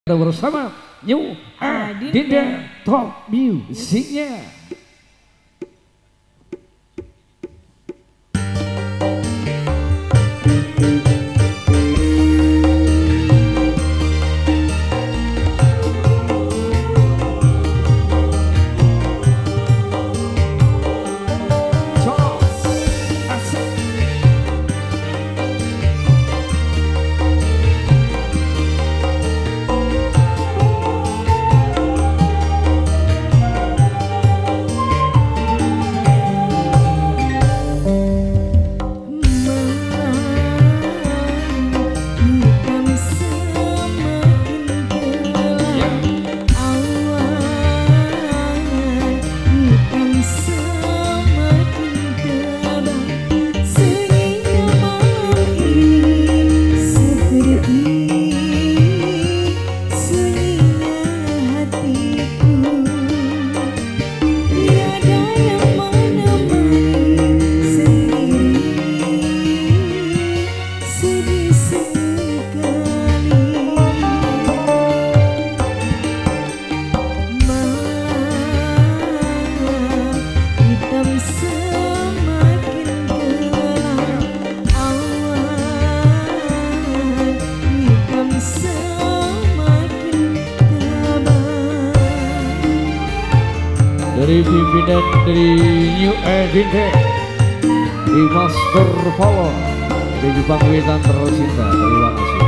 bersama New ADINDA Top Musiknya. Dari pimpinan dari New ADINDA di Master Polo di Jepang Wetan tercinta, terima kasih.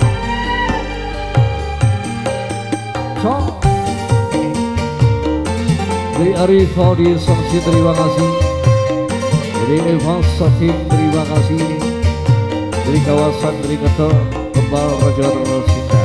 So, dari Arif Audi Sanksi terima kasih. Dari EVOST Pictures terima kasih. Dari kawasan dari Keto Kembal Raja tercinta.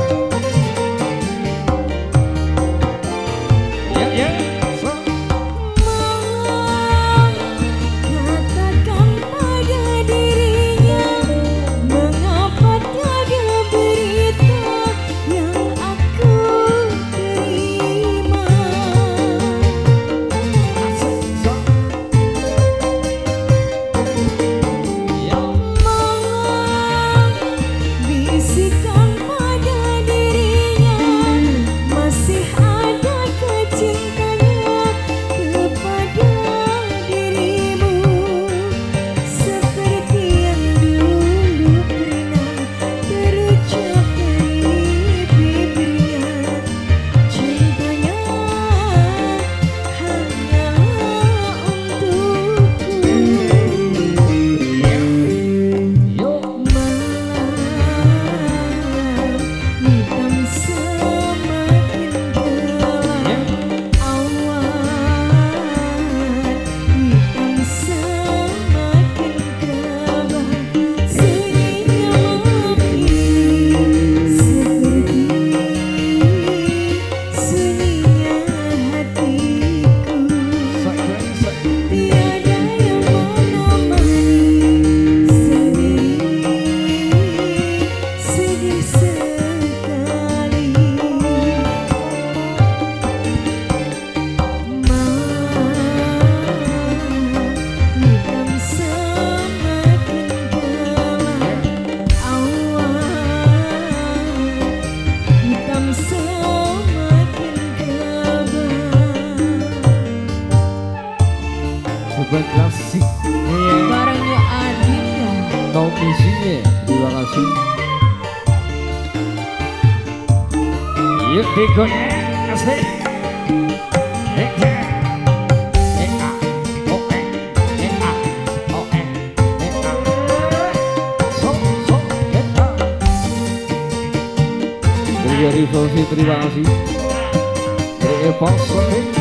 Kasih barangnya ADINDA Top Musiknya, terima kasih. Yuk digoyang asik. Dari Revolusi terima kasih. Dari EVOST Pictures.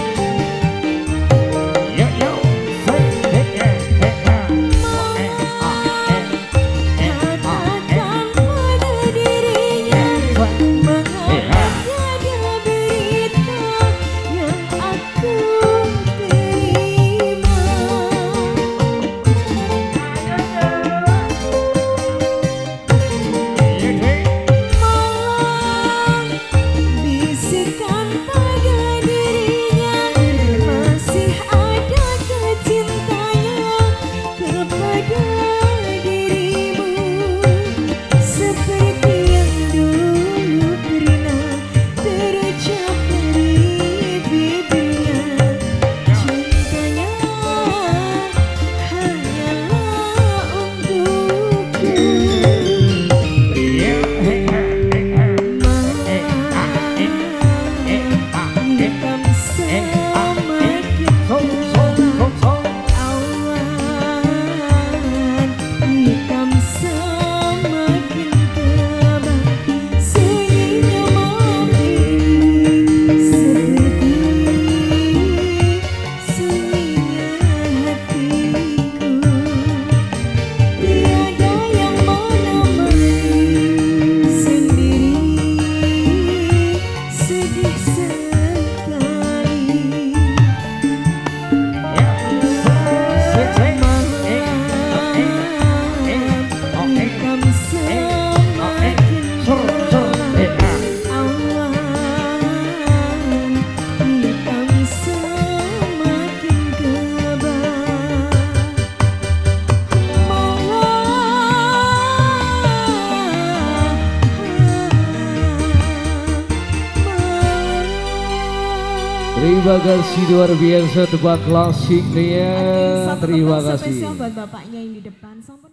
Bisikan pada dirinya Terima kasih luar biasa tebak klasik dia. Terima kasih. Spesial buat bapaknya yang di depan.